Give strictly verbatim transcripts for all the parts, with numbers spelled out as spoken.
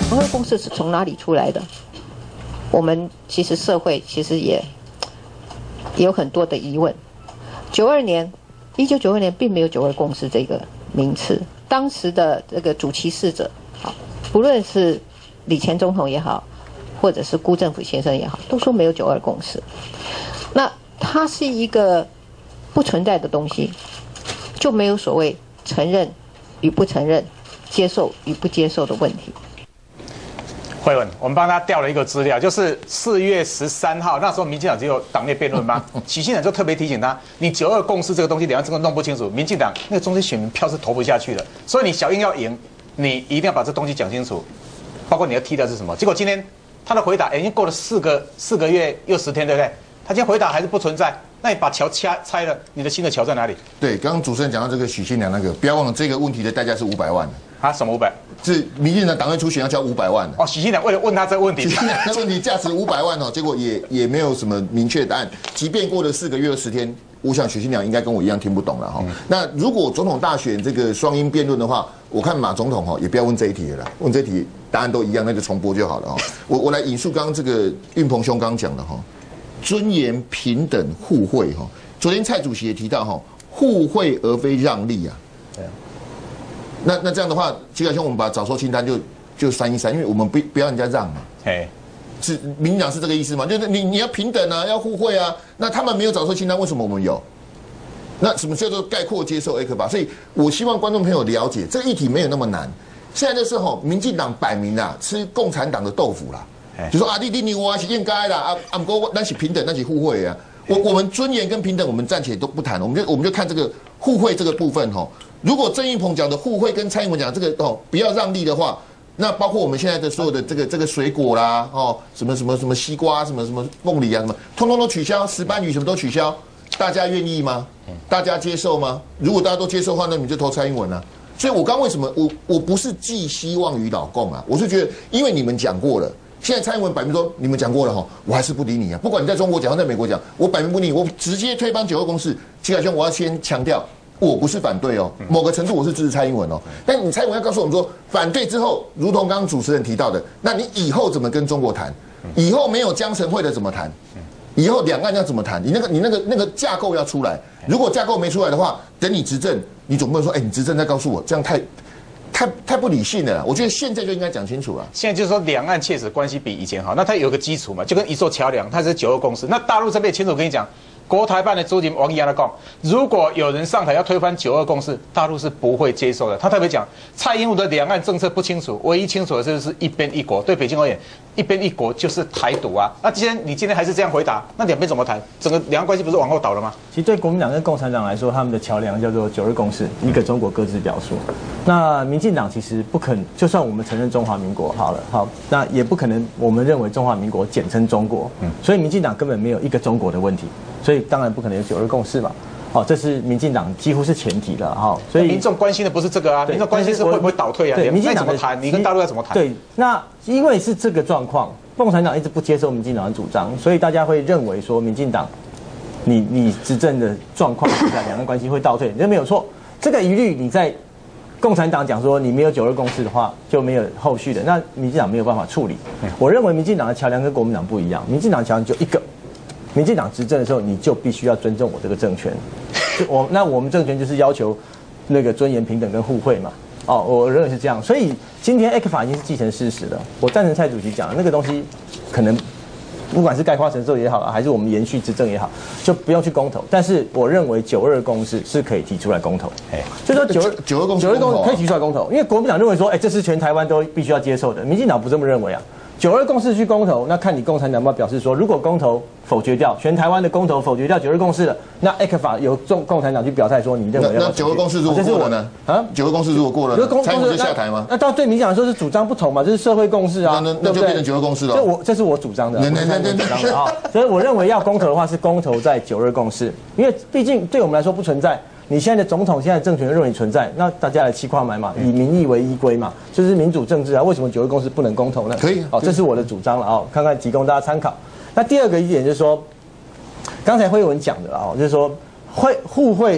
九二共识是从哪里出来的？我们其实社会其实也有很多的疑问。九二年，一九九二年并没有九二共识这个名词，当时的这个主其事者，好，不论是李前总统也好，或者是辜振甫先生也好，都说没有九二共识。那它是一个不存在的东西，就没有所谓承认与不承认、接受与不接受的问题。 慧文，我们帮他调了一个资料，就是四月十三号，那时候民进党只有党内辩论吗？许信良就特别提醒他，你九二共识这个东西，两岸真的弄不清楚，民进党那个中间选民票是投不下去的，所以你小英要赢，你一定要把这东西讲清楚，包括你要踢掉是什么。结果今天他的回答，已经过了四个四个月又十天，对不对？他今天回答还是不存在。那你把桥拆拆了，你的新的桥在哪里？ 对，刚刚主持人讲到这个许信良那个，不要忘了这个问题的代价是五百万的。 啊，什么五百？ 是民进党党内初选要交五百万的。 哦，许信良为了问他这个问题， 许信良的问题价值五百万哦，结果也也没有什么明确答案。即便过了四个月十天，我想许信良应该跟我一样听不懂了哈。嗯、那如果总统大选这个双英辩论的话，我看马总统哈也不要问这一题了啦，问这一题答案都一样，那就重播就好了哈。我我来引述刚刚这个运鹏兄刚刚讲的哈，尊严、平等、互惠哈。昨天蔡主席也提到哈，互惠而非让利啊。对啊。那那这样的话，基本上我们把早收清单就就删一删，因为我们不不要人家让嘛。哎，是民进党是这个意思吗？就是你你要平等啊，要互惠啊。那他们没有早收清单，为什么我们有？那什么叫做概括接受 A 克法？所以我希望观众朋友了解，这个议题没有那么难。现在就是吼，民进党摆明啦，吃共产党的豆腐啦，就说啊，你你你我是应该啦，啊啊不过那是平等，那是互惠啊。我我们尊严跟平等，我们暂且都不谈，我们就我们就看这个互惠这个部分吼。如果郑运鹏讲的互惠跟蔡英文讲这个哦不要让利的话，那包括我们现在的所有的这个这个水果啦哦什么什么什么西瓜什么什么凤梨啊什么，通通都取消，石斑鱼什么都取消，大家愿意吗？大家接受吗？如果大家都接受的话，那你就投蔡英文啊。所以我刚为什么我我不是寄希望于老共啊，我是觉得因为你们讲过了。现在蔡英文摆明说你们讲过了哈，我还是不理你啊！不管你在中国讲，在美国讲，我摆明不理你，我直接推翻九二共识。齐凯兄，我要先强调，我不是反对哦，某个程度我是支持蔡英文哦。但你蔡英文要告诉我们说，反对之后，如同刚刚主持人提到的，那你以后怎么跟中国谈？以后没有江晨会的怎么谈？以后两岸要怎么谈？你那个你那个那个架构要出来。如果架构没出来的话，等你执政，你总不能说，哎，你执政再告诉我，这样太。太太不理性了，我觉得现在就应该讲清楚了。 现在就是说，两岸确实关系比以前好，那它有个基础嘛，就跟一座桥梁，它是九二共识。那大陆这边清楚跟你讲，国台办的主席王毅来讲，如果有人上台要推翻九二共识，大陆是不会接受的。他特别讲，蔡英文的两岸政策不清楚，唯一清楚的就是一边一国。对北京而言，一边一国就是台独啊。那既然你今天还是这样回答，那两边怎么谈？整个两岸关系不是往后倒了吗？ 其实对国民党跟共产党来说，他们的桥梁叫做九二共识，一个中国各自表述。那民进党其实不肯，就算我们承认中华民国好了，好，那也不可能我们认为中华民国简称中国，嗯，所以民进党根本没有一个中国的问题，所以当然不可能有九二共识嘛，哦，这是民进党几乎是前提了哈，所以民众关心的不是这个啊，民众关心是会不会倒退啊？ 对，民进党怎么谈？你跟大陆要怎么谈？ 对，那因为是这个状况，共产党一直不接受民进党的主张，所以大家会认为说民进党，你你执政的状况之下，两岸关系会倒退，这没有错，这个疑虑你在。共产党讲说你没有九二共识的话就没有后续的，那民进党没有办法处理。我认为民进党的桥梁跟国民党不一样，民进党桥梁就一个，民进党执政的时候你就必须要尊重我这个政权，我那我们政权就是要求那个尊严、平等跟互惠嘛。哦，我认为是这样，所以今天 A 克法已经是既成事实了。我赞成蔡主席讲的那个东西，可能。不管是概括承受也好，还是我们延续执政也好，就不用去公投。但是我认为九二共识是可以提出来公投，哎，就说九二九二共识九二共识可以提出来公投，因为国民党认为说，哎，这是全台湾都必须要接受的，民进党不这么认为啊。九二共识去公投，那看你共产党有没有表示说，如果公投否决掉全台湾的公投否决掉九二共识了，那 A 克法由中共产党去表态说，你认为要那九二共识如果过了呢？啊，九二共识如果过了，蔡英文就下台吗？ 那到对民进党说是主张不同嘛，这是社会共识啊， 那那就变成九二共识了。 这我这是我主张的，那那那主张的啊，所以我认为要公投的话是公投在九二共识，因为毕竟对我们来说不存在。你现在的总统，现在的政权认为你存在，那大家来七跨买嘛，以民意为依归嘛，就是民主政治啊。为什么九二共识不能公投呢？ 可以， 哦，这是我的主张了哦，看看提供大家参考。那第二个一点就是说，刚才辉文讲的啊，就是说会互惠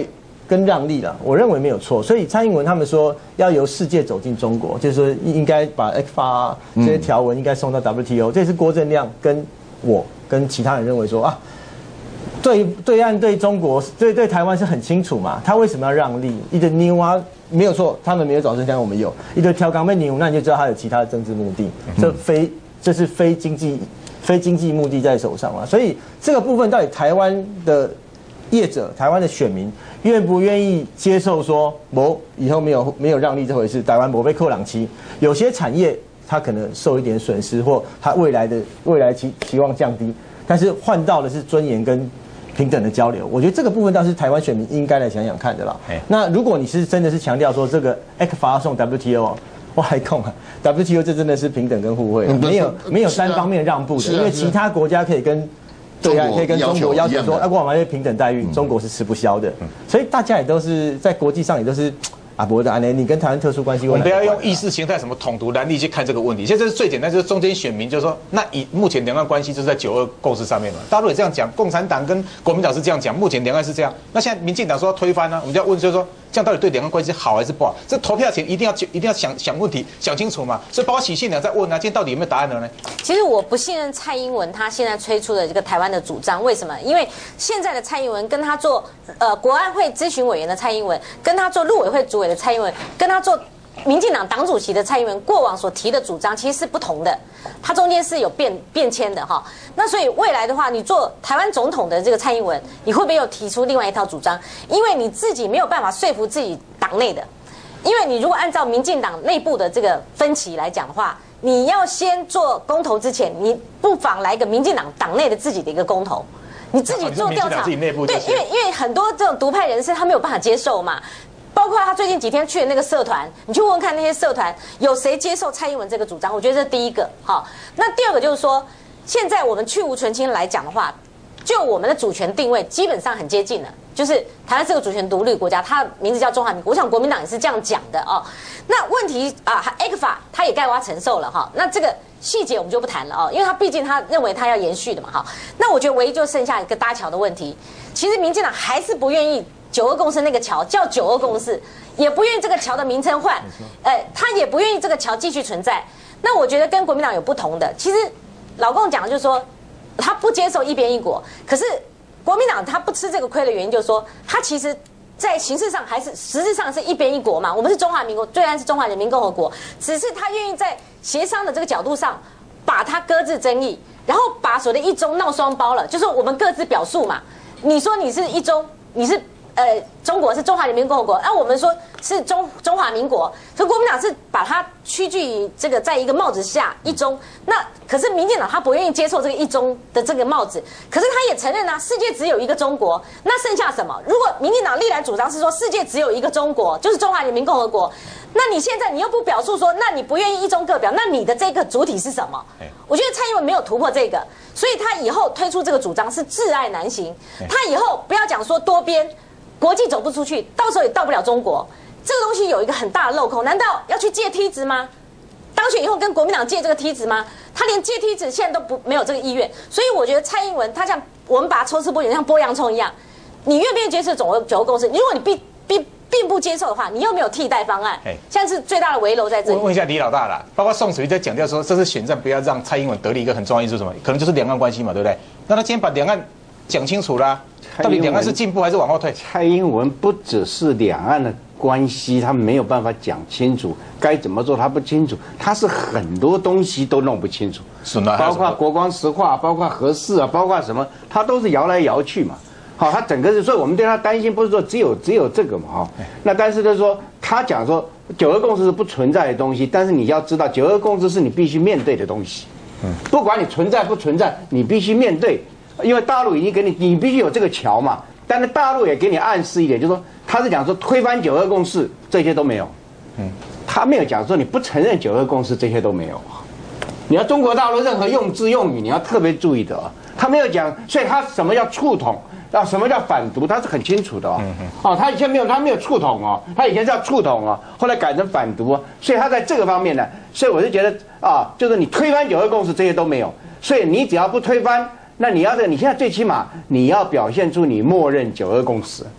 跟让利了，我认为没有错。所以蔡英文他们说要由世界走进中国，就是说应该把 E C F A 这些条文应该送到 W T O，、嗯、这是郭正亮跟我跟其他人认为说啊，对对岸对中国对对台湾是很清楚嘛，他为什么要让利？一堆牛啊，没有错，他们没有找真相，我们有一堆挑港被牛，那你就知道他有其他的政治目的，这非这是非经济非经济目的在手上嘛。所以这个部分到底台湾的业者、台湾的选民愿不愿意接受说，我以后没有没有让利这回事，台湾不被扣两期，有些产业它可能受一点损失，或它未来的未来期期望降低，但是换到的是尊严跟平等的交流。我觉得这个部分倒是台湾选民应该来想想看的啦。那如果你是真的是强调说这个 E C F A 送 W T O， 我还控啊 ，W T O 这真的是平等跟互惠、啊，没有没有单方面让步的，因为其他国家可以跟。对啊，可以跟中国要求说，啊，我们要平等待遇，中国是吃不消的，所以大家也都是在国际上也都是啊，不的，你跟台湾特殊关系， 我们不要用意识形态什么统独蓝利去看这个问题。现在这是最简单，就是中间选民就是说，那以目前两岸关系就是在九二共识上面嘛，大陆也这样讲，共产党跟国民党是这样讲，目前两岸是这样。那现在民进党说要推翻呢、啊，我们就要问，就是说这样到底对两岸关系好还是不好？这投票前一定要一定要想想问题，想清楚嘛。所以包括许信良在问啊，今天到底有没有答案了呢？ 其实我不信任蔡英文他现在推出的这个台湾的主张，为什么？因为现在的蔡英文跟他做呃国安会咨询委员的蔡英文，跟他做陆委会主委的蔡英文，跟他做民进党党主席的蔡英文，过往所提的主张其实是不同的，他中间是有变变迁的哈。那所以未来的话，你做台湾总统的这个蔡英文，你会不会又提出另外一套主张？因为你自己没有办法说服自己党内的，因为你如果按照民进党内部的这个分歧来讲的话，你要先做公投之前，你不妨来个民进党党内的自己的一个公投，你自己做调查，对，因为因为很多这种独派人士他没有办法接受嘛。包括他最近几天去的那个社团，你去问问看那些社团有谁接受蔡英文这个主张？我觉得这是第一个。好，那第二个就是说，现在我们去无存菁来讲的话，就我们的主权定位基本上很接近了，就是台湾是个主权独立国家，它的名字叫中华民国。我想国民党也是这样讲的哦。那问题啊 ，E C F A 他也概括承受了哈。那这个细节我们就不谈了哦，因为他毕竟他认为他要延续的嘛哈。那我觉得唯一就剩下一个搭桥的问题，其实民进党还是不愿意。九二共识那个桥叫九二共识，也不愿意这个桥的名称换，呃，他也不愿意这个桥继续存在。那我觉得跟国民党有不同的，其实老共讲的就是说，他不接受一边一国，可是国民党他不吃这个亏的原因就是说，他其实在形式上还是实质上是一边一国嘛，我们是中华民国，虽然是中华人民共和国，只是他愿意在协商的这个角度上把它搁置争议，然后把所谓的一中闹双包了，就是我们各自表述嘛，你说你是一中，你是。呃，中国是中华人民共和国，那、啊、我们说是中中华民国，所以国民党是把它屈居于这个在一个帽子下一中。那可是民进党他不愿意接受这个一中的这个帽子，可是他也承认啊，世界只有一个中国，那剩下什么？如果民进党历来主张是说世界只有一个中国，就是中华人民共和国，那你现在你又不表述说，那你不愿意一中各表，那你的这个主体是什么？我觉得蔡英文没有突破这个，所以他以后推出这个主张是窒碍难行。他以后不要讲说多边。国际走不出去，到时候也到不了中国。这个东西有一个很大的漏洞，难道要去借梯子吗？当选以后跟国民党借这个梯子吗？他连借梯子现在都不没有这个意愿，所以我觉得蔡英文他像我们把它抽丝剥茧，像剥洋葱一样，你愿不愿意接受九二九二共识？如果你并并并不接受的话，你又没有替代方案，现在是最大的围楼在这里。 问问一下李老大啦，包括宋楚瑜在强调说，这次选战不要让蔡英文得利一个很重要因素是什么？可能就是两岸关系嘛，对不对？那他今天把两岸讲清楚啦。到底两岸是进步还是往后退？ 蔡英文不只是两岸的关系，他没有办法讲清楚，该怎么做他不清楚，他是很多东西都弄不清楚， 是吗？ 包括国光石化，包括核四啊，包括什么，他都是摇来摇去嘛。好，他整个是，所以我们对他担心不是说只有只有这个嘛，哈。那但是就是说，他讲说九二共识是不存在的东西，但是你要知道，九二共识是你必须面对的东西。嗯，不管你存在不存在，你必须面对。因为大陆已经给你，你必须有这个桥嘛。但是大陆也给你暗示一点，就是说他是讲说推翻九二共识，这些都没有。嗯，他没有讲说你不承认九二共识，这些都没有。你要中国大陆任何用字用语，你要特别注意的啊。他没有讲，所以他什么叫触统，啊，什么叫反独，他是很清楚的哦。哦，他以前没有，他没有触统哦，他以前叫触统哦，后来改成反独，所以他在这个方面呢，所以我就觉得啊，就是你推翻九二共识，这些都没有。所以你只要不推翻。那你要这个，你现在最起码你要表现出你默认九二共识，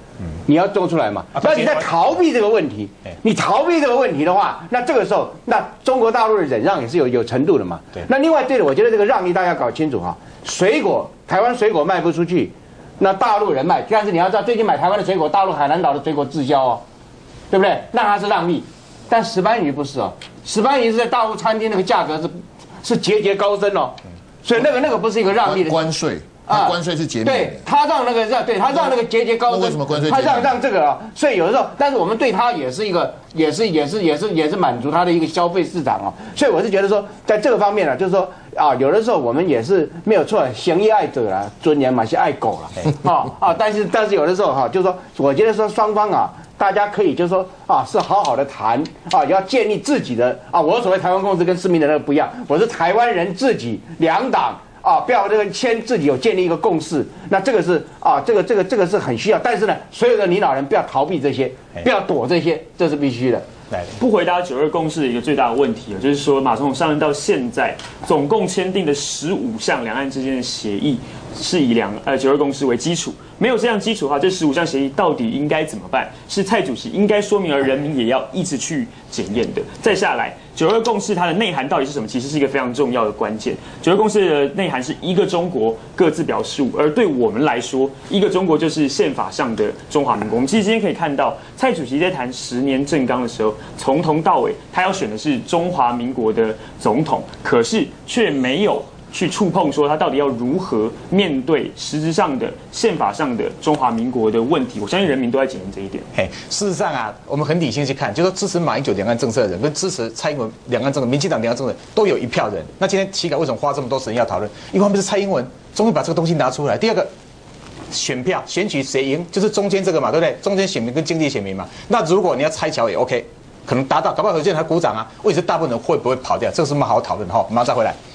你要做出来嘛？那你在逃避这个问题，你逃避这个问题的话，那这个时候，那中国大陆的忍让也是有有程度的嘛。对。那另外，对了，我觉得这个让利大家要搞清楚哈。水果，台湾水果卖不出去，那大陆人卖，但是你要知道，最近买台湾的水果，大陆海南岛的水果滞销哦，对不对？那它是让利，但石斑鱼不是哦，石斑鱼是在大陆餐厅那个价格是是节节高升哦，所以那个那个不是一个让利的关税。啊，关税是减免， 对他让那个让对他让那个节节高升， 为什么关税？ 他让让这个啊，所以有的时候，但是我们对他也是一个，也是也是也是也是满足他的一个消费市场哦。所以我是觉得说，在这个方面呢，就是说啊，有的时候我们也是没有错，行业爱者啊，尊严嘛是爱狗了，啊啊，但是但是有的时候哈，就是说，我觉得说双方啊。大家可以就是说啊，是好好的谈啊，要建立自己的啊。我所谓台湾共识跟市民的那个不一样，我是台湾人自己两党啊，不要这个先自己有建立一个共识。那这个是啊，这个这个这个是很需要。但是呢，所有的领导人不要逃避这些，不要躲这些，这是必须的。 不回答九二共识的一个最大的问题啊，就是说马总统上任到现在，总共签订的十五项两岸之间的协议，是以两呃九二共识为基础。没有这样基础的话，这十五项协议到底应该怎么办？是蔡主席应该说明，而人民也要一直去检验的。再下来，九二共识它的内涵到底是什么？其实是一个非常重要的关键。九二共识的内涵是一个中国，各自表述。而对我们来说，一个中国就是宪法上的中华民国。我们其实今天可以看到，蔡主席在谈十年政纲的时候，从头到尾他要选的是中华民国的总统，可是却没有去触碰说他到底要如何面对实质上的宪法上的中华民国的问题。我相信人民都在检验这一点。 嘿，事实上啊，我们很理性去看，就是说支持马英九两岸政策的人跟支持蔡英文两岸政策、民进党两岸政策都有一票人。那今天期改为什么花这么多时间要讨论？一方面是蔡英文终于把这个东西拿出来，第二个。选票选举谁赢，就是中间这个嘛，对不对？中间选民跟经济选民嘛。那如果你要拆桥也 OK， 可能达到，搞不好有些人还鼓掌啊。问题是大部分人会不会跑掉？这个是蛮好讨论哈。我们马上再回来。